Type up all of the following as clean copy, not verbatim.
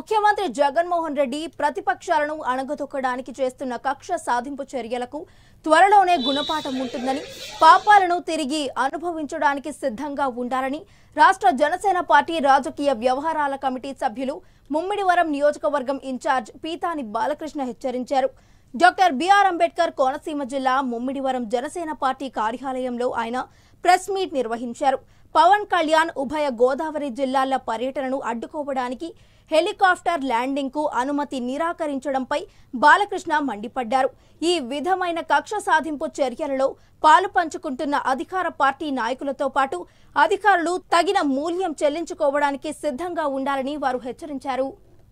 ముఖ్యమంత్రి జగన్మోహన్ రెడ్డి ప్రతిపక్షాలను అణగదొక్కడానికి చేస్తున్న కక్ష సాధింపు చర్యలకు త్వరలోనే గుణపాఠం ఉంటుందని, పాపాలను తిరిగి అనుభవించడానికి సిద్ధంగా ఉండాలని రాష్ట్ర జనసేన పార్టీ రాజకీయ వ్యవహారాల కమిటీ సభ్యులు ముమ్మిడివరం నియోజకవర్గం ఇన్ఛార్జ్ పీతాని బాలకృష్ణ హెచ్చరించారు. డాక్టర్ బిఆర్ అంబేద్కర్ కోనసీమ జిల్లా ముమ్మిడివరం జనసేన పార్టీ కార్యాలయంలో ఆయన ప్రెస్ మీట్ నిర్వహించారు. పవన్ కళ్యాణ్ ఉభయ గోదావరి జిల్లాల పర్యటనను అడ్డుకోవడానికి హెలికాప్టర్ ల్యాండింగ్ కు అనుమతి నిరాకరించడంపై బాలకృష్ణ మండిపడ్డారు. ఈ విధమైన కక్ష సాధింపు చర్యలలో పాలు పంచుకుంటున్న అధికార పార్టీ నాయకులతో పాటు అధికారులు తగిన మూల్యం చెల్లించుకోవడానికి సిద్ధంగా ఉండాలని వారు హెచ్చరించారు.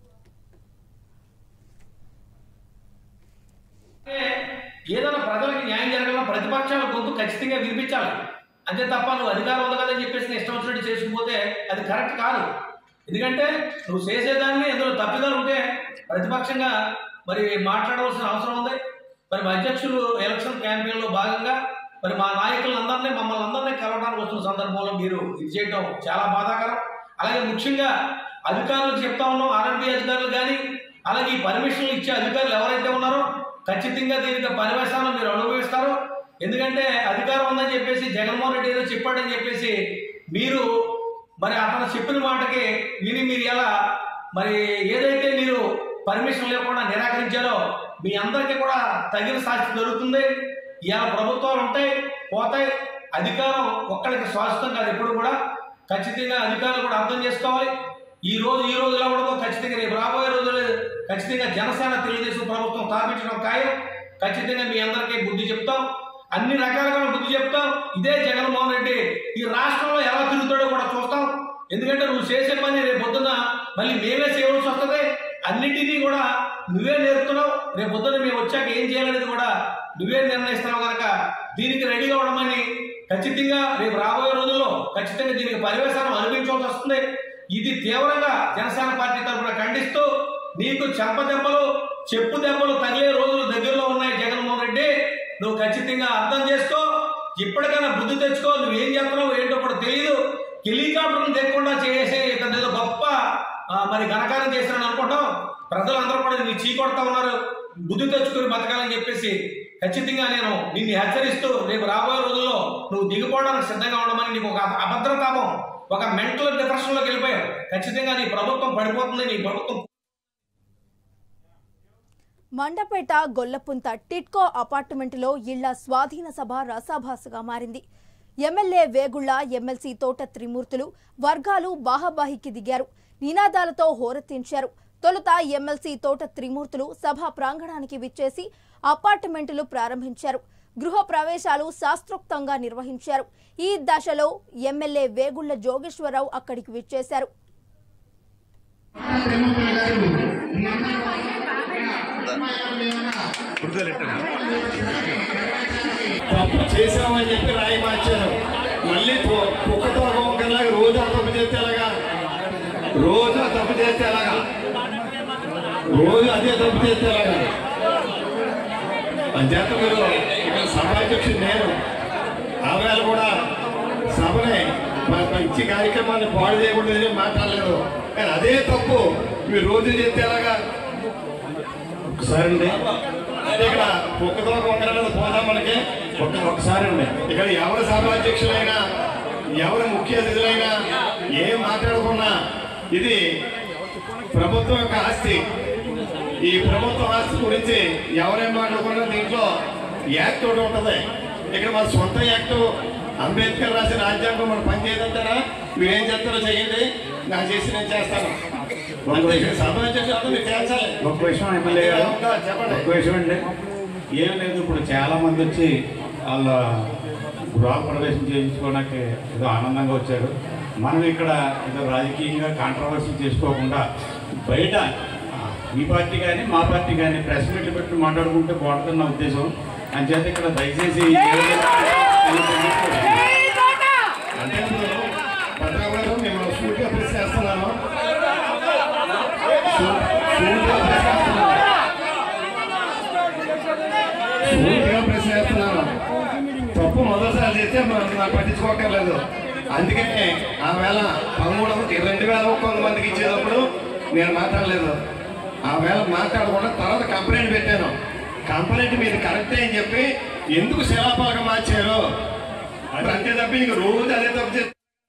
ఏదైనా ప్రజలకు న్యాయం జరగాలన్నా ప్రతిపక్షాల గొంతు ఖచ్చితంగా వినిపించాలి. అంతే తప్ప నువ్వు అధికారం ఉంది కదని చెప్పేసి ఇష్టం వచ్చినట్టు చేసుకుపోతే అది కరెక్ట్ కాదు. ఎందుకంటే నువ్వు చేసేదాన్ని ఎందులో తప్పిదాలు ఉంటే ప్రతిపక్షంగా మరి మాట్లాడవలసిన అవసరం ఉంది. మరి అధ్యక్షులు ఎలక్షన్ క్యాంపెయిన్లో భాగంగా మరి మా నాయకులందరినీ మమ్మల్ని అందరినీ కలవడానికి వస్తున్న సందర్భంలో మీరు ఇది చేయడం చాలా బాధాకరం. అలాగే ముఖ్యంగా అధికారులకు చెప్తా ఉన్నాం, ఆర్ఎండ్బి అధికారులు కానీ అలాగే ఈ పర్మిషన్లు ఇచ్చే అధికారులు ఎవరైతే ఉన్నారో ఖచ్చితంగా దీనికి పరివేశాలను మీరు అనుభవిస్తారు. ఎందుకంటే అధికారం ఉందని చెప్పేసి జగన్మోహన్ రెడ్డి ఏదో చెప్పాడని చెప్పేసి మీరు మరి అతను చెప్పిన మాటకి విని మీరు ఎలా మరి ఏదైతే మీరు పర్మిషన్ లేకుండా నిరాకరించారో మీ అందరికీ కూడా తగిన శాస్తి దొరుకుతుంది. ఇలా ప్రభుత్వాలు ఉంటాయి, పోతాయి. అధికారం ఒక్కడికి శాశ్వతం కాదు. ఎప్పుడు కూడా ఖచ్చితంగా అధికారులు కూడా అర్థం చేసుకోవాలి. ఈ రోజు ఇలా ఉండదో ఖచ్చితంగా రేపు రాబోయే రోజులు ఖచ్చితంగా జనసేన తెలుగుదేశం ప్రభుత్వం స్థాపించడం ఖాయం. ఖచ్చితంగా మీ అందరికీ బుద్ధి చెప్తాం, అన్ని రకాలుగా బుద్ధి చెప్తాం. ఇదే జగన్మోహన్ రెడ్డి ఈ రాష్ట్రంలో ఎలా తిరుగుతాడో కూడా చూస్తాం. ఎందుకంటే నువ్వు చేసే పని రేపు పొద్దున్న మళ్ళీ మేమే చేయవలసి వస్తుంది. అన్నింటినీ కూడా నువ్వే నేర్పుతున్నావు. రేపు పొద్దున్న మేము వచ్చాక ఏం చేయాలనేది కూడా నువ్వే నిర్ణయిస్తున్నావు కనుక దీనికి రెడీగా ఉండమని ఖచ్చితంగా రేపు రాబోయే రోజుల్లో ఖచ్చితంగా దీనికి పరివేశాన్ని అనిపించవలసి వస్తుంది. ఇది తీవ్రంగా జనసేన పార్టీ తరఫున ఖండిస్తూ నీకు చెంపదెబ్బలు చెప్పు దెబ్బలు తగిలే రోజులు దగ్గరలో ఉన్నాయి. జగన్మోహన్ రెడ్డి నువ్వు ఖచ్చితంగా అర్థం చేసుకో, ఇప్పటికైనా బుద్ధి తెచ్చుకో. నువ్వేం చేస్తున్నావు ఏంటో కూడా తెలియదు. హెలికాప్టర్ను తెగకుండా చేసే ఏదో గొప్ప మరి ఘనకారం చేశారని అనుకుంటాం. ప్రజలందరూ కూడా నీ చీకొడతా ఉన్నారు. బుద్ధి తెచ్చుకుని బతకాలని చెప్పేసి ఖచ్చితంగా నేను నిన్ను హెచ్చరిస్తూ రేపు రాబోయే రోజుల్లో నువ్వు దిగిపోవడానికి సిద్ధంగా ఉండమని నీకు ఒక అభద్రతాపం, ఒక మెంటల్ డిప్రెషన్లోకి వెళ్ళిపోయావు. ఖచ్చితంగా నీ ప్రభుత్వం పడిపోతుంది. నీ ప్రభుత్వం మండపేట గొల్లపుంత టిట్కో అపార్ట్మెంటులో ఇళ్ల స్వాధీన సభ రసాభాసగా మారింది. ఎమ్మెల్యే వేగుళ్ల, ఎమ్మెల్సీ తోట త్రిమూర్తులు వర్గాలు బాహాబాహికి దిగారు. నినాదాలతో హోరెత్తించారు. తొలుత ఎమ్మెల్సీ తోట త్రిమూర్తులు సభా ప్రాంగణానికి విచ్చేసి అపార్ట్మెంటులు ప్రారంభించారు. గృహ ప్రవేశాలు శాస్త్రోక్తంగా నిర్వహించారు. ఈ దశలో ఎమ్మెల్యే వేగుళ్ల జోగేశ్వరరావు అక్కడికి విచ్చేశారు. చేసామని చెప్పి రాయి మార్చారు. మళ్ళీ కుక్కతో ఒకలాగా రోజు తప్పు చేస్తే ఎలాగా, రోజు తప్పు చేస్తే ఎలాగా, రోజు అదే తప్పు చేస్తే ఎలాగా. అంచేత మీరు ఇక్కడ సభాధ్యక్షుడు నేను ఆవేళ కూడా సభని మంచి కార్యక్రమాన్ని పాడు చేయకూడదని మాట్లాడలేదు. కానీ అదే తప్పు మీరు రోజు చేస్తే ఎలాగా. ఒకసారి అండి ఇక్కడ కుక్కతో వంగరాలు పోదాం మనకి. ఒకసారి అండి ఇక్కడ ఎవరు సభాధ్యక్షులైనా ఎవరు ముఖ్య అతిథులైనా ఏం మాట్లాడుకున్నా ఇది ప్రభుత్వం యొక్క ఆస్తి. ఈ ప్రభుత్వ ఆస్తి గురించి ఎవరేం మాట్లాడుకున్నా దీంట్లో యాక్ట్ ఒకటి ఉంటుంది. ఇక్కడ మన సొంత యాక్ట్ అంబేద్కర్ రాసిన రాజ్యాంగం మనం పనిచేయదంటారా? మీరేం చేస్తారో చేయండి, నాకు చేసి నేను చేస్తాను. ఒక విషయం ఎమ్మెల్యే గారు, ఒక విషయం అండి, ఏం లేదు. ఇప్పుడు చాలా మంది వచ్చి వాళ్ళ గృహ ప్రవేశం చేయించుకోవడానికి ఏదో ఆనందంగా వచ్చారు. మనం ఇక్కడ ఏదో రాజకీయంగా కాంట్రవర్సీ చేసుకోకుండా బయట ఈ పార్టీ కానీ మా పార్టీ కానీ ప్రెస్ మీట్లు పెట్టి మాట్లాడుకుంటే బాగుంటుందన్న ఉద్దేశం. అంచేత ఇక్కడ దయచేసి అంటే పద్మనాభం మిమ్మల్ని సూటిగా ప్రెస్ చేస్తున్నాను. తప్పు మొదటిసారి చేస్తే నాకు పట్టించుకోకర్లేదు. అందుకనే ఆ వేళ 2021 కొంతమందికి ఇచ్చేటప్పుడు నేను మాట్లాడలేదు. ఆ వేళ మాట్లాడకుండా తర్వాత కంప్లైంట్ పెట్టాను. కంప్లైంట్ మీరు కరెక్టే అని చెప్పి ఎందుకు శిలాపలకం మార్చారు అది అంతే తప్ప ఇంక రోజు అదే తప్పు.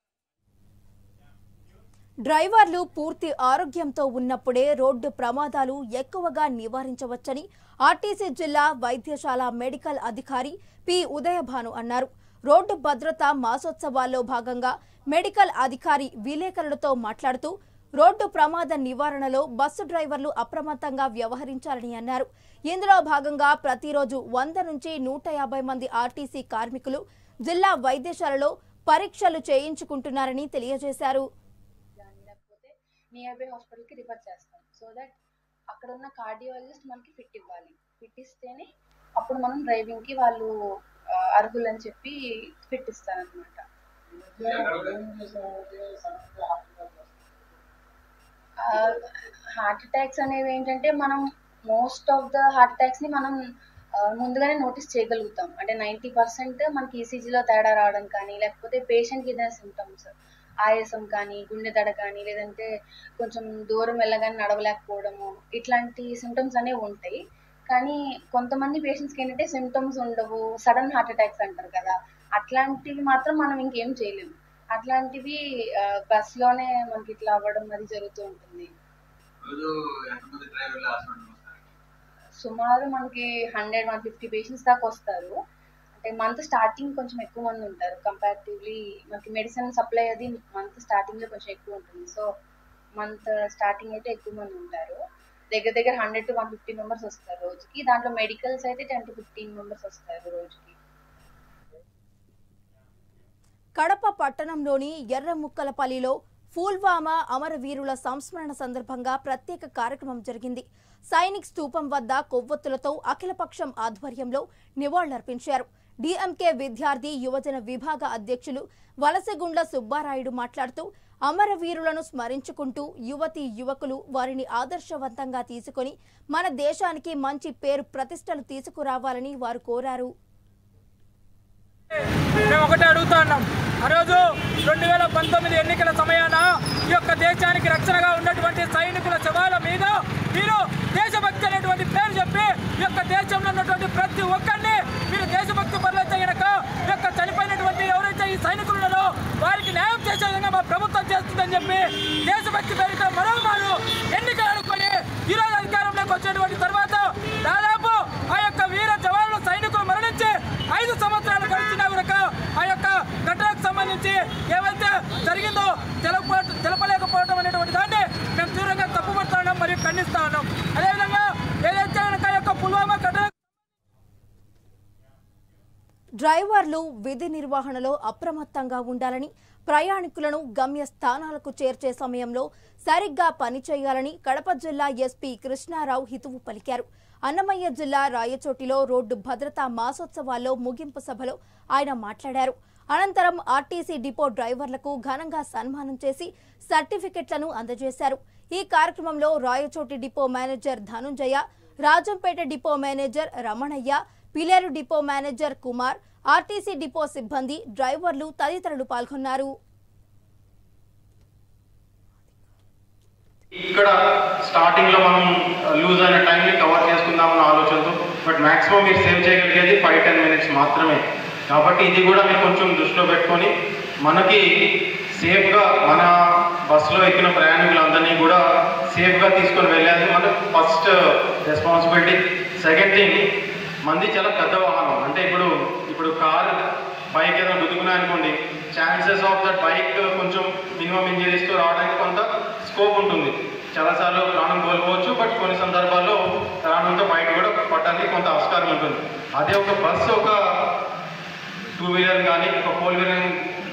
డ్రైవర్లు పూర్తి ఆరోగ్యంతో ఉన్నప్పుడే రోడ్డు ప్రమాదాలు ఎక్కువగా నివారించవచ్చని ఆర్టీసీ జిల్లా వైద్యశాల మెడికల్ అధికారి పి ఉదయభాను అన్నారు. రోడ్డు భద్రత మాసోత్సవాల్లో భాగంగా మెడికల్ అధికారి విలేకరులతో మాట్లాడుతూ రోడ్డు ప్రమాద నివారణలో బస్సు డ్రైవర్లు అప్రమత్తంగా వ్యవహరించాలని అన్నారు. ఇందులో భాగంగా ప్రతిరోజు 100 నుంచి 150 మంది ఆర్టీసీ కార్మికులు జిల్లా వైద్యశాలలో పరీక్షలు చేయించుకుంటున్నారని తెలియజేశారు. నియర్ బై హాస్పిటల్కి రిఫర్ చేస్తాం. సో దట్ అక్కడ ఉన్న కార్డియాలజిస్ట్ మనకి ఫిట్ ఇవ్వాలి. ఫిట్ ఇస్తేనే అప్పుడు మనం డ్రైవింగ్కి వాళ్ళు అర్హులని చెప్పి ఫిట్ ఇస్తారనమాట. హార్ట్ అటాక్స్ అనేవి ఏంటంటే మనం మోస్ట్ ఆఫ్ ద హార్ట్ అటాక్స్ని మనం ముందుగానే నోటీస్ చేయగలుగుతాం. అంటే 90% మనకి ఈసీజీలో తేడా రావడం కానీ, లేకపోతే పేషెంట్కి ఏదైనా సిమ్టమ్స్ ఆయాసం కానీ, గుండె దడ కానీ, లేదంటే కొంచెం దూరం వెళ్ళగానే నడవలేకపోవడము, ఇట్లాంటి సిమ్టమ్స్ అనేవి ఉంటాయి. కానీ కొంతమంది పేషెంట్స్కి ఏంటంటే సిమ్టమ్స్ ఉండవు, సడన్ హార్ట్ అటాక్స్ అంటారు కదా, అట్లాంటివి మాత్రం మనం ఇంకేం చేయలేము. అట్లాంటివి బస్లోనే మనకి ఇట్లా అవ్వడం అది జరుగుతూ ఉంటుంది. సుమారు మనకి 100-150 పేషెంట్స్ దాకా వస్తారు. అంటే మంత్ స్టార్టింగ్ కొంచెం ఎక్కువ మంది ఉంటారు. కంపారిటివ్లీ మనకి మెడిసిన్ సప్లై అది మంత్ స్టార్టింగ్లో కొంచెం ఎక్కువ ఉంటుంది. సో మంత్ స్టార్టింగ్ అయితే ఎక్కువ మంది ఉంటారు. దగ్గర 100 to 150 మెంబర్స్ వస్తారు రోజుకి. దాంట్లో మెడికల్స్ అయితే 10 to 15 మెంబర్స్ వస్తారు రోజుకి. కడప పట్టణంలోని ఎర్రముక్కలపల్లిలో పుల్వామా అమరవీరుల సంస్మరణ సందర్భంగా ప్రత్యేక కార్యక్రమం జరిగింది. సైనిక్ స్తూపం వద్ద కొవ్వొత్తులతో అఖిలపక్షం ఆధ్వర్యంలో నివాళులర్పించారు. డిఎంకే విద్యార్థి యువజన విభాగ అధ్యక్షులు వలసగుండ్ల సుబ్బారాయుడు మాట్లాడుతూ అమరవీరులను స్మరించుకుంటూ యువతీ యువకులు వారిని ఆదర్శవంతంగా తీసుకుని మన దేశానికి మంచి పేరు ప్రతిష్టలు తీసుకురావాలని వారు కోరారు. మేము ఒకటే అడుగుతా ఉన్నాం. ఆ రోజు 2019 ఎన్నికల సమయాన ఈ యొక్క దేశానికి రక్షణగా ఉన్నటువంటి సైనికుల శవాల మీద మీరు దేశభక్తి అనేటువంటి పేరు చెప్పి ఈ యొక్క దేశంలో ఉన్నటువంటి ప్రతి ఒక్కరిని మీరు దేశభక్తి పరులైతే గనక ఈ యొక్క చనిపోయినటువంటి ఎవరైతే ఈ సైనికులు ఉన్నారో వారికి న్యాయం చేసే విధంగా మా ప్రభుత్వం చేస్తుందని చెప్పి దేశభక్తి పేరుతో మరోమారు ఎన్నికలు అనుకొని ఈరోజు అధికారంలోకి వచ్చినటువంటి తర్వాత దాదాపు ఆ యొక్క వీర జవాన్లు సైనికులు మరణించి 5 సంవత్సరాలు గడిచినా కూడా ఆ యొక్క ఘటనకు సంబంధించి ఏవైతే జరిగిందో తెలపలేకపోవడం అనేటువంటి దాన్ని మేము తీవ్రంగా తప్పుపడుతా ఉన్నాం మరియు ఖండిస్తా ఉన్నాం. అదేవిధంగా ఏదైతే కనుక యొక్క పుల్వామా ఘటన డ్రైవర్లు విధి నిర్వహణలో అప్రమత్తంగా ఉండాలని, ప్రయాణికులను గమ్య స్థానాలకు చేర్చే సమయంలో సరిగ్గా పనిచేయాలని కడప జిల్లా ఎస్పీ కృష్ణారావు హితవు పలికారు. అన్నమయ్య జిల్లా రాయచోటిలో రోడ్డు భద్రతా మాసోత్సవాల్లో ముగింపు సభలో ఆయన మాట్లాడారు. అనంతరం ఆర్టీసీ డిపో డ్రైవర్లకు ఘనంగా సన్మానం చేసి సర్టిఫికెట్లను అందజేశారు. ఈ కార్యక్రమంలో Rayachoti depot manager Dhananjaya, Rajampet depot manager Ramanayya, Pileru depot manager Kumar, RTC depot సిబ్బంది, డ్రైవర్లు తదితరులు పాల్గొన్నారు. ఇక్కడ స్టార్టింగ్ లో మనం లూజ్ అయిన టైంని కవర్ చేసుకుందామన్న ఆలోచనతో, బట్ మాక్సిమం మీరు సేవ్ చేయగలిగేది 5-10 మినిట్స్ మాత్రమే. కాబట్టి ఇది కూడా మీరు కొంచెం దృష్టిలో పెట్టుకొని మనకి సేఫ్గా మన బస్సులో ఎక్కిన ప్రయాణికులందరినీ కూడా సేఫ్గా తీసుకొని వెళ్ళేది మన ఫస్ట్ రెస్పాన్సిబిలిటీ. సెకండ్ థింగ్, మంది చాలా పెద్ద వాహనం. అంటే ఇప్పుడు కార్ బైక్ ఏదైనా గుద్దుకున్నాయనుకోండి, ఛాన్సెస్ ఆఫ్ దట్ బైక్ కొంచెం మినిమం ఇంజరీస్తో రావడానికి కొంత స్కోప్ ఉంటుంది. చాలాసార్లు ప్రాణం కోల్పోవచ్చు, బట్ కొన్ని సందర్భాల్లో ప్రాణంతో బయట కూడా పడడానికి కొంత ఆస్కారం ఉంటుంది. అదే ఒక బస్సు, ఒక 2 వీలర్ కానీ ఒక 4 వీలర్.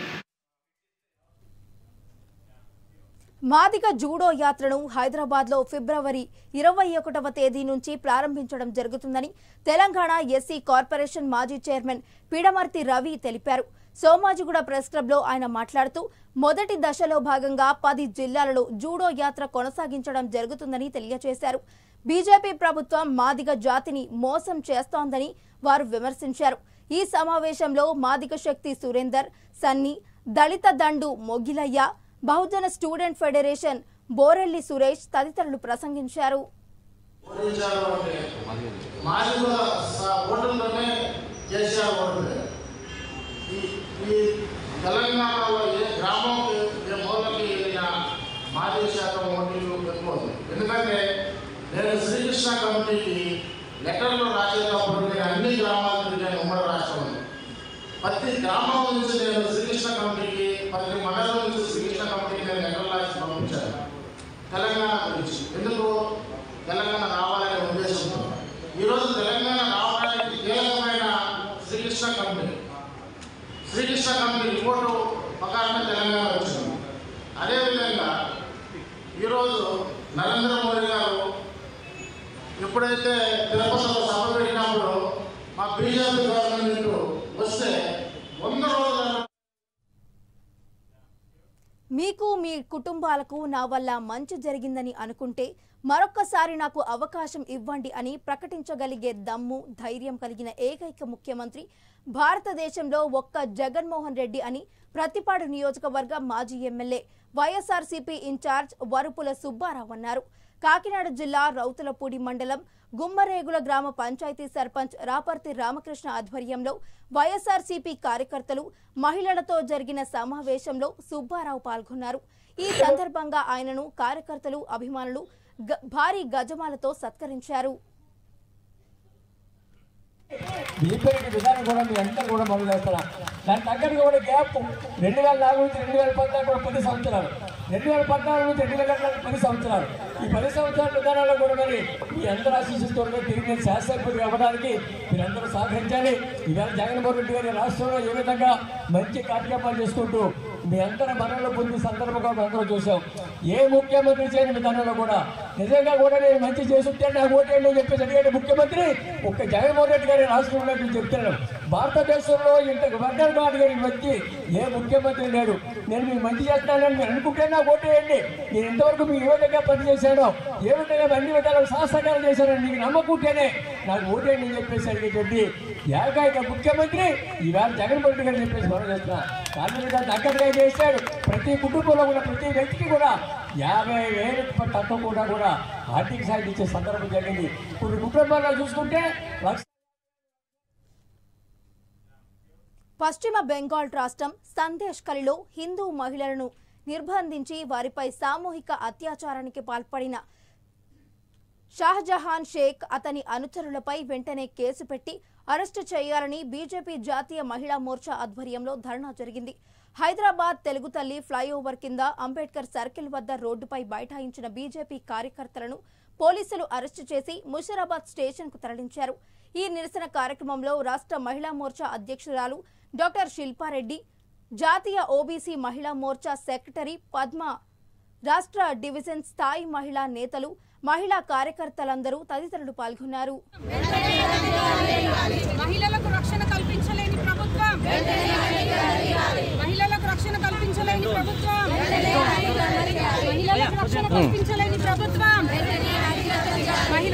మాదిగ జూడో యాత్రను హైదరాబాద్లో ఫిబ్రవరి 21వ తేదీ నుంచి ప్రారంభించడం జరుగుతుందని తెలంగాణ ఎస్సీ కార్పొరేషన్ మాజీ చైర్మన్ పిడమర్తి రవి తెలిపారు. సోమాజిగూడ ప్రెస్ క్లబ్లో ఆయన మాట్లాడుతూ మొదటి దశలో భాగంగా 10 జిల్లాలలో జూడో యాత్ర కొనసాగించడం జరుగుతుందని తెలియజేశారు. బీజేపీ ప్రభుత్వం మాదిగ జాతిని మోసం చేస్తోందని వారు విమర్శించారు. ఈ సమావేశంలో మాదిగ శక్తి సురేందర్, సన్నీ, దళిత దండు మొగిలయ్య, బహుజన స్టూడెంట్ ఫెడరేషన్ బోరెల్లి సురేష్ తదితరులు ప్రసంగించారు. తెలంగాణలో ఏ గ్రామంకి ఏ మూలకి వెళ్ళిన మాజీ శాతం ఓటీలు ఎక్కువ ఉంది. ఎందుకంటే నేను శ్రీకృష్ణ కమిటీకి లెటర్లు రాసేటప్పుడు నేను అన్ని గ్రామాల తిరిగాను. ఉమ్మడి రాష్ట్రంలో ప్రతి గ్రామం నుంచి నేను శ్రీకృష్ణ కమిటీకి, ప్రతి మండలం నుంచి శ్రీకృష్ణ కమిటీకి నేను లెటర్లు రాసి పంపించాను తెలంగాణ గురించి. ఎందుకు తెలంగాణ రావాలనే ఉద్దేశంతో ఈరోజు తెలంగాణ రావడానికి కీలకమైన శ్రీకృష్ణ కమిటీ రిపోర్టు ప్రకారమే తెలంగాణ వచ్చింది. అదేవిధంగా ఈరోజు నరేంద్ర మోడీ గారు ఎప్పుడైతే తిరుపతిలో సభ పెట్టినప్పుడు మా బీజేపీ గవర్నమెంట్ వస్తే 100 రోజుల మీకు మీ కుటుంబాలకు నా వల్ల మంచి జరిగిందని అనుకుంటే మరొక్కసారి నాకు అవకాశం ఇవ్వండి అని ప్రకటించగలిగే దమ్ము, ధైర్యం కలిగిన ఏకైక ముఖ్యమంత్రి భారతదేశంలో ఒక్క జగన్మోహన్ రెడ్డి అని ప్రతిపాడు నియోజకవర్గ మాజీ MLA YSRCP incharge Varupula Subbarao అన్నారు. కాకినాడ జిల్లా రౌతులపూడి మండలం గుమ్మరేగుల గ్రామ పంచాయతీ సర్పంచ్ రాపర్తి రామకృష్ణ ఆధ్వర్యంలో వైఎస్ఆర్సీపీ కార్యకర్తలు, మహిళలతో జరిగిన సమావేశంలో సుబ్బారావు పాల్గొన్నారు. ఈ సందర్భంగా ఆయనను కార్యకర్తలు, అభిమానులు భారీ గజమాలతో సత్కరించారు. విధానం కూడా మీ అందరూ కూడా మొదలు చేస్తారా? దాని తగ్గట్టుగా కూడా గ్యాప్ 2004 నుంచి 2014 కూడా 10 సంవత్సరాలు, 2014 నుంచి 2020 10 సంవత్సరాలు. ఈ 10 సంవత్సరాల విధానాల్లో కూడా మరి మీ అందరూ ఆశీస్సుతో తిరిగి శాసనసభ్యులు అవ్వడానికి మీరందరూ సహకరించాలి. ఇవాళ జగన్మోహన్ రెడ్డి గారి రాష్ట్రంలో ఏ విధంగా మంచి కార్యక్రమాలు చేసుకుంటూ మీ అందరూ మనలో పొంది సందర్భంగా అందరూ చూసాం. ఏ ముఖ్యమంత్రి చేయని విధానంలో కూడా నిజంగా కూడా నేను మంచి చేస్తుంటే నాకు ఓటేయండి అని చెప్పేసి అడిగే ముఖ్యమంత్రి ఒక్క జగన్మోహన్ రెడ్డి గారి రాష్ట్రంలో చెప్తున్నాను. భారతదేశంలో ఇంత వర్గాలు అడిగిన వ్యక్తి ఏ ముఖ్యమంత్రి లేడు. నేను మీకు మంచి చేస్తున్నానని మీరు అనుకుంటే నాకు ఓటేయండి. నేను ఇంతవరకు మీకు ఏ విధంగా పనిచేశానో, ఏ విధంగా అన్ని విధాలు సహసకారం చేశానని మీకు నమ్మకుంటేనే నాకు ఓటేయండి అని చెప్పేసి అడిగేటువంటి ఏకైక ముఖ్యమంత్రి ఈవేళ జగన్మోహన్ రెడ్డి గారు చెప్పేసి మనం చేస్తున్నాం. కానీ దగ్గరగా చేశాడు. ప్రతి కుటుంబంలో కూడా ప్రతి వ్యక్తికి కూడా 50,000 తక్కువ కూడా ఆర్థిక సాయం ఇచ్చే సందర్భం జరిగింది. కొన్ని కుటుంబాల్లో చూసుకుంటే పశ్చిమ బెంగాల్ రాష్ట్రం సందేశ్కలిలో హిందూ మహిళలను నిర్బంధించి వారిపై సామూహిక అత్యాచారానికి పాల్పడిన షాజహాన్ షేక్, అతని అనుచరులపై వెంటనే కేసు పెట్టి అరెస్టు చేయాలని బీజేపీ జాతీయ మహిళా మోర్చా ఆధ్వర్యంలో ధర్నా జరిగింది. హైదరాబాద్ తెలుగు తల్లి ఫ్లైఓవర్ కింద అంబేద్కర్ సర్కిల్ వద్ద రోడ్డుపై బైఠాయించిన బీజేపీ కార్యకర్తలను పోలీసులు అరెస్టు చేసి ముషీరాబాద్ స్టేషన్ కు తరలించారు. ఈ నిరసన కార్యక్రమంలో రాష్ట్ర మహిళా మోర్చా అధ్యక్షురాలు డాక్టర్ శిల్పారెడ్డి, జాతీయ ఓబీసీ మహిళా మోర్చా సెక్రటరీ పద్మ, రాష్ట్ర డివిజన్ స్థాయి మహిళా నేతలు, మహిళా కార్యకర్తలందరూ తదితరులు పాల్గొన్నారు. మహిళలకు రక్షణ కల్పించలేని ప్రభుత్వం, మహిళలకు రక్షణ కల్పించలేని ప్రభుత్వం, మహిళలకు రక్షణ కల్పించలేని ప్రభుత్వం, మహిళ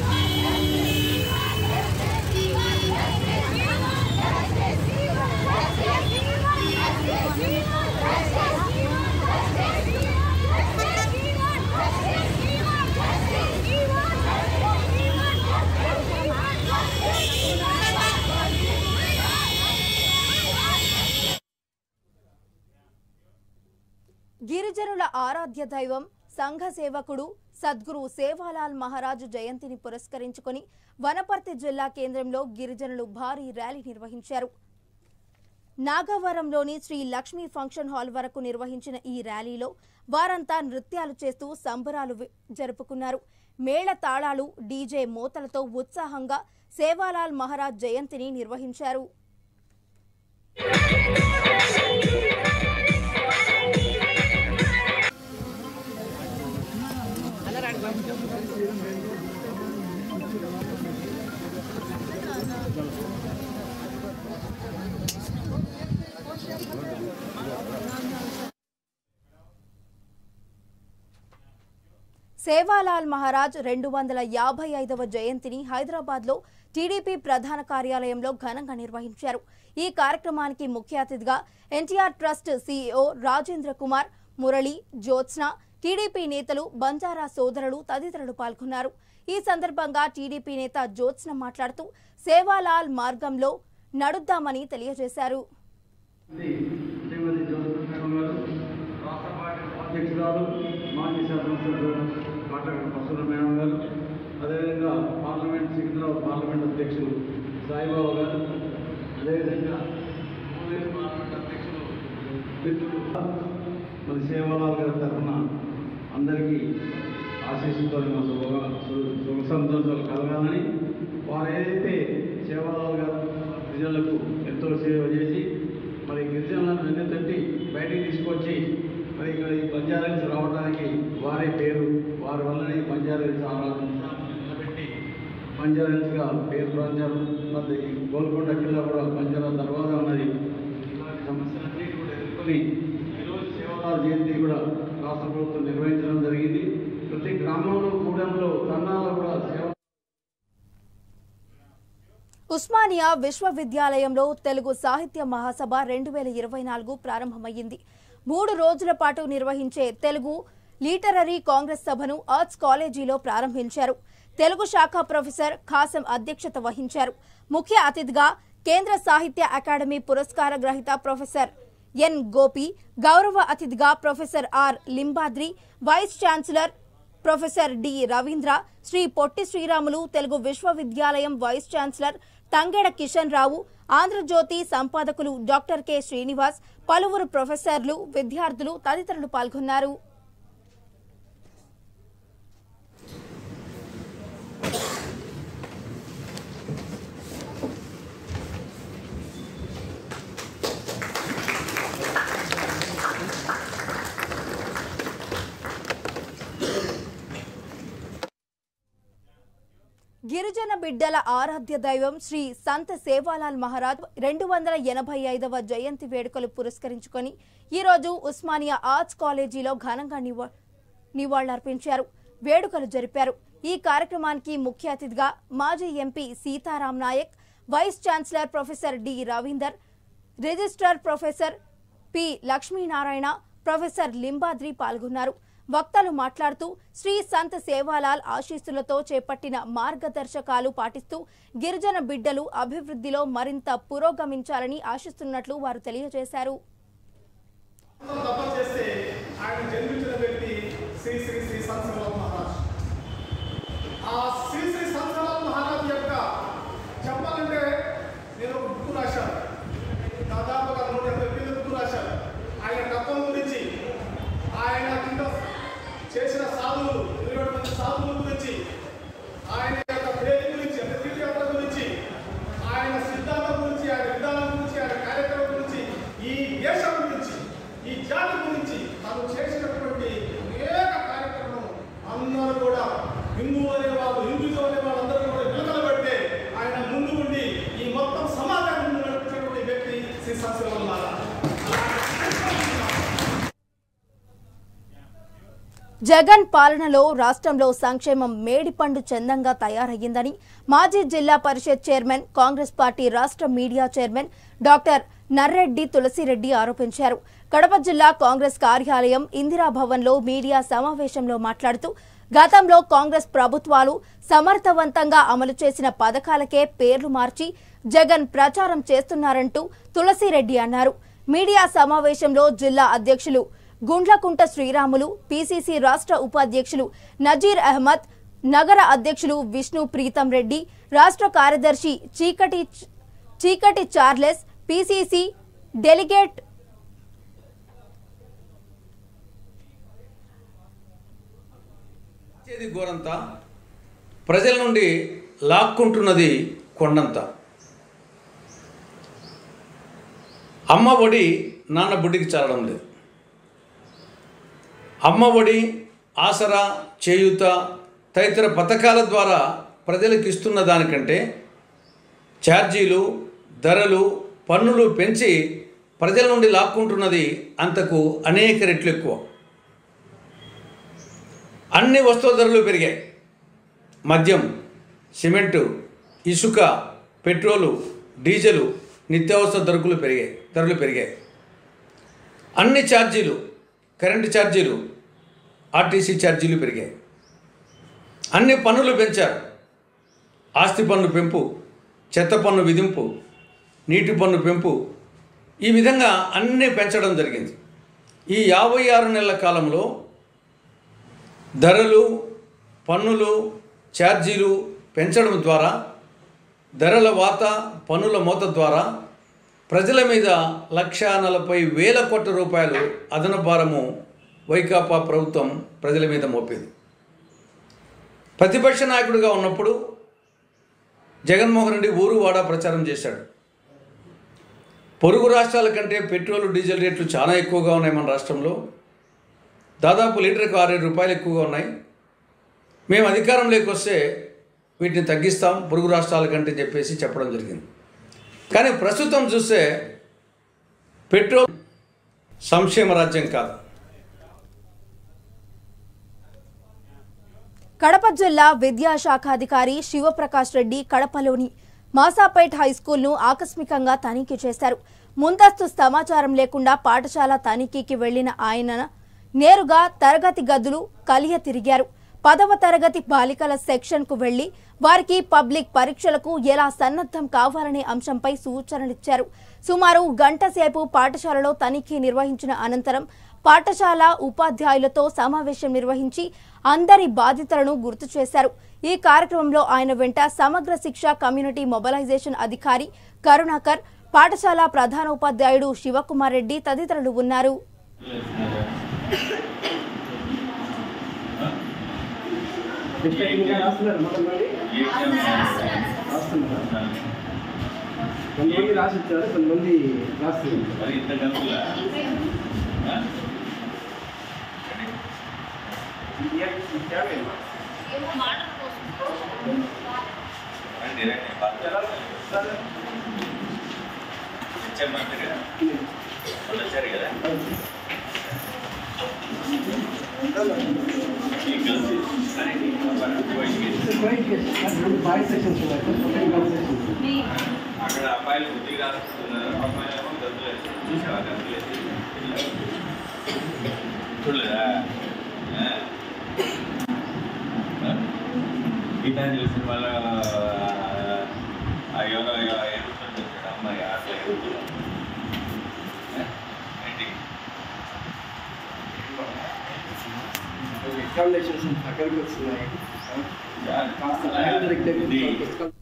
గిరిజనుల ఆరాధ్య దైవం, సంఘ సేవకుడు సద్గురు సేవాలాల్ మహారాజ్ జయంతిని పురస్కరించుకొని వనపర్తి జిల్లా కేంద్రంలో గిరిజనులు భారీ ర్యాలీ నిర్వహించారు. నాగవరంలోని శ్రీ లక్ష్మీ ఫంక్షన్ హాల్ వరకు నిర్వహించిన ఈ ర్యాలీలో వారంతా నృత్యాలు చేస్తూ సంబరాలు జరుపుకున్నారు. మేళ తాళాలు, డీజే మోతలతో ఉత్సాహంగా సేవాలాల్ మహారాజ్ జయంతిని నిర్వహించారు. సేవాలాల్ మహారాజ్ 255వ జయంతిని హైదరాబాద్లో టీడీపీ ప్రధాన కార్యాలయంలో ఘనంగా నిర్వహించారు. ఈ కార్యక్రమానికి ముఖ్య అతిథిగా NTR trust CEO Rajendra Kumar, Murali, Jyotsna, TDP నేతలు, బంజారా సోదరులు తదితరులు పాల్గొన్నారు. ఈ సందర్భంగా టీడీపీ నేత జ్యోత్స్న మాట్లాడుతూ సేవాలాల్ మార్గంలో నడుద్దామని తెలియజేశారు. అదేవిధంగా పార్లమెంట్ సికింద్రాబాద్ పార్లమెంట్ అధ్యక్షులు సాయిబాబా గారు, అదేవిధంగా పార్లమెంట్ అధ్యక్షులు మిత్రులు మన సేవాలాల్ గారి తరఫున అందరికీ ఆశీస్సుతో సుఖ సంతోషాలు కలగాలని, వారు ఏదైతే సేవాలాల్ గారు గిరిజనులకు ఎంతో సేవ చేసి మరి గిరిజనులను వెన్నెతట్టి బయటికి తీసుకొచ్చి మరి ఇక్కడ ఈ బంజారాహిల్స్ రావడానికి వారే పేరు, వారి వల్లనే ఈ బంజారాహిల్స్ పెట్టి బంజారాహిల్స్గా పేరు ప్రాంతాలు. మరి గోల్కొండ కిల్లా కూడా బంజారా తర్వాత ఉన్నది. ఇలాంటి సమస్యలన్నీ కూడా ఎదుర్కొని ఈరోజు సేవాలాల్ జయంతి కూడా రాష్ట్ర ప్రభుత్వం నిర్వహించడం జరిగింది. ప్రతి గ్రామంలో, కూడంలో, తన్నాలో కూడా సేవ. ఉస్మానియా విశ్వవిద్యాలయంలో తెలుగు సాహిత్య మహాసభ 2024 ప్రారంభమైంది. 3 రోజుల పాటు నిర్వహించే తెలుగు లిటరరీ కాంగ్రెస్ సభను ఆర్ట్స్ కాలేజీలో ప్రారంభించారు. తెలుగు శాఖ ప్రొఫెసర్ ఖాసం అధ్యక్షత వహించారు. ముఖ్య అతిథిగా కేంద్ర సాహిత్య అకాడమీ పురస్కార గ్రహీత ప్రొఫెసర్ ఎన్ గోపి, గౌరవ అతిథిగా professor R Limbadri, vice chancellor professor D Ravindra, Shri Potti Sriramulu Telugu విశ్వవిద్యాలయం వైస్ ఛాన్సలర్ తంగెడ కిషన్ రావు, ఆంధ్రజ్యోతి సంపాదకులు డాక్టర్ కె శ్రీనివాస్, పలువురు ప్రొఫెసర్లు, విద్యార్థులు తదితరులు పాల్గొన్నారు. గిరిజన బిడ్డల ఆరాధ్య దైవం శ్రీ సంత్ సేవాలాల్ మహారాజ్ 285వ జయంతి వేడుకలు పురస్కరించుకొని ఈరోజు ఉస్మానియా ఆర్ట్స్ కాలేజీలో ఘనంగా నివాళులర్పించారు, వేడుకలు జరిపారు. ఈ కార్యక్రమానికి ముఖ్య అతిథిగా మాజీ MP Sitaram Naik, vice chancellor professor D Ravinder, registrar professor P Lakshminarayana, professor Limbadri పాల్గొన్నారు. వక్తలు మాట్లాడుతూ శ్రీ సంత్ సేవాలాల్ ఆశీస్సులతో చేపట్టిన మార్గదర్శకాలు పాటిస్తూ గిరిజన బిడ్డలు అభివృద్ధిలో మరింత పురోగమించాలని ఆశిస్తున్నట్లు వారు తెలియజేశారు. చేసిన సాధువులు 20 మంది సాధువుల గురించి, ఆయన యొక్క ప్రేమ గురించి, అంటే తీర్థయాత్ర గురించి, ఆయన సిద్ధాంతం గురించి, ఆయన విధానం గురించి, ఆయన కార్యక్రమం గురించి, ఈ దేశం గురించి, ఈ జాతి గురించి తాను చేసినటువంటి అనేక కార్యక్రమం అందరూ కూడా హిందువులు అనేవాళ్ళు, హిందూజం అనేవాళ్ళు అందరూ కూడా నిలకలు పెడితే ఆయన ముందు ఉండి ఈ మొత్తం సమాజాన్ని ముందు నడిపించినటువంటి వ్యక్తి శ్రీ సంత్ సేవాలాల్ మహారాజ్. జగన్ పాలనలో రాష్ట్రంలో సంక్షేమం మేడిపండు చందంగా తయారయ్యిందని మాజీ జిల్లా పరిషత్ చైర్మన్, కాంగ్రెస్ పార్టీ రాష్ట్ర media chairman doctor Narreddy Tulasireddy ఆరోపించారు. కడప జిల్లా కాంగ్రెస్ కార్యాలయం ఇందిరాభవన్లో మీడియా సమావేశంలో మాట్లాడుతూ గతంలో కాంగ్రెస్ ప్రభుత్వాలు సమర్థవంతంగా అమలు చేసిన పథకాలకే పేర్లు మార్చి జగన్ ప్రచారం చేస్తున్నారంటూ తులసిరెడ్డి అన్నారు. మీడియా సమావేశంలో జిల్లా అధ్యక్షులు గుండ్లకుంట శ్రీరాములు, పీసీసీ రాష్ట్ర ఉపాధ్యక్షులు నజీర్ అహ్మద్, నగర అధ్యక్షులు విష్ణు ప్రీతం రెడ్డి, రాష్ట్ర కార్యదర్శి చీకటి చార్లెస్, పీసీసీ డెలిగేట్ గోరంతా ప్రజల నుండి లాక్కుంటున్నది కొండంత. అమ్మ ఒడి నాన్న బుడ్డికి చాలడం లేదు. అమ్మ ఒడి, ఆసరా, చేయూత తదితర పథకాల ద్వారా ప్రజలకు ఇస్తున్న దానికంటే ఛార్జీలు, ధరలు, పన్నులు పెంచి ప్రజల నుండి లాక్కుంటున్నది అంతకు అనేక రెట్లు ఎక్కువ. అన్ని వస్తువు ధరలు పెరిగాయి. మద్యం, సిమెంటు, ఇసుక, పెట్రోలు, డీజిలు, నిత్యావసర ధరలు పెరిగాయి. అన్ని ఛార్జీలు, కరెంటు ఛార్జీలు, ఆర్టీసీ ఛార్జీలు పెరిగాయి. అన్ని పన్నులు పెంచారు. ఆస్తి పన్ను పెంపు, చెత్త పన్ను విధింపు, నీటి పన్ను పెంపు, ఈ విధంగా అన్నీ పెంచడం జరిగింది. ఈ 56 నెలల కాలంలో ధరలు, పన్నులు, ఛార్జీలు పెంచడం ద్వారా, ధరల వాత, పన్నుల మోత ద్వారా ప్రజల మీద 1,40,000 కోట్ల రూపాయలు అదనపు భారము వైకాపా ప్రభుత్వం ప్రజల మీద మోపింది. ప్రతిపక్ష నాయకుడిగా ఉన్నప్పుడు జగన్మోహన్ రెడ్డి ఊరు వాడ ప్రచారం చేశాడు. పొరుగు రాష్ట్రాల కంటే పెట్రోల్, డీజిల్ రేట్లు చాలా ఎక్కువగా ఉన్నాయి. మన రాష్ట్రంలో దాదాపు లీటర్కు 6 రూపాయలు ఎక్కువగా ఉన్నాయి. మేము అధికారంలోకి వస్తే వీటిని తగ్గిస్తాం పొరుగు రాష్ట్రాల కంటే చెప్పేసి చెప్పడం జరిగింది. కానీ ప్రస్తుతం చూస్తే పెట్రోల్ సంక్షేమ రాజ్యం కాదు. కడప జిల్లా విద్యాశాఖాధికారి శివప్రకాష్ రెడ్డి కడపలోని మాసాపేట్ హైస్కూల్ను ఆకస్మికంగా తనిఖీ చేశారు. ముందస్తు సమాచారం లేకుండా పాఠశాల తనిఖీకి వెళ్లిన ఆయన నేరుగా తరగతి గదులు కలియ తిరిగారు. 10వ తరగతి బాలికల సెక్షన్కు వెళ్లి వారికి పబ్లిక్ పరీక్షలకు ఎలా సన్నద్ధం కావాలనే అంశంపై సూచనలిచ్చారు. సుమారు గంట సేపు పాఠశాలలో తనిఖీ నిర్వహించిన అనంతరం పాఠశాల ఉపాధ్యాయులతో సమావేశం నిర్వహించి అందరి బాధితులను గుర్తు చేశారు. ఈ కార్యక్రమంలో ఆయన వెంట సమగ్ర శిక్ష కమ్యూనిటీ మొబిలైజేషన్ అధికారి కరుణాకర్, పాఠశాల ప్రధానోపాధ్యాయుడు శివకుమార్ రెడ్డి తదితరులు ఉన్నారు. కొంతమంది రాసిచ్చారు, కొంతమంది రాస్తున్నారు. అక్కడ అబ్బాయిలు బుద్ధి రాస్తున్నారు, అమ్మాయిలేమో గదులు చూసావా? గదులు చూడలేదా? గీతాంజలి సినిమాలో ఎవరో ఎదుగుతుంటాడు అమ్మాయి, అట్లా ఎదుగుతున్నాం ఏంటి ఎగ్జామినేషన్స్ దగ్గరికి వస్తున్నాయి.